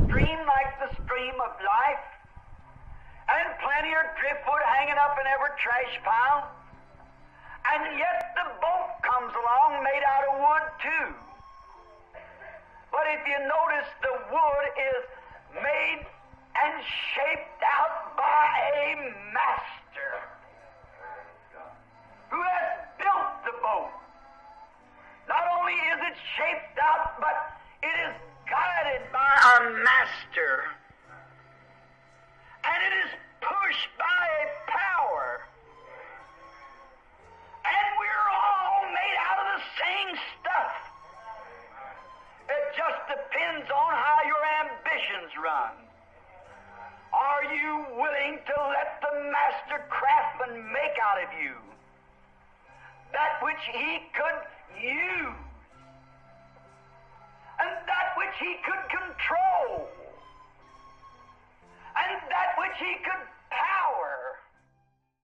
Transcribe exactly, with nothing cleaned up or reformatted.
stream like the stream of life, and plenty of driftwood hanging up in every trash pile, and yet the boat comes along made out of wood too. But if you notice, the wood is made and shaped out by a master who has built the boat. Not only is it shaped out, but it is guided by a master. And it is pushed by a power. And we're all made out of the same stuff. It just depends on how your ambitions run. Are you willing to let the master craftsman make out of you that which he could use, and that which he could control, and that which he could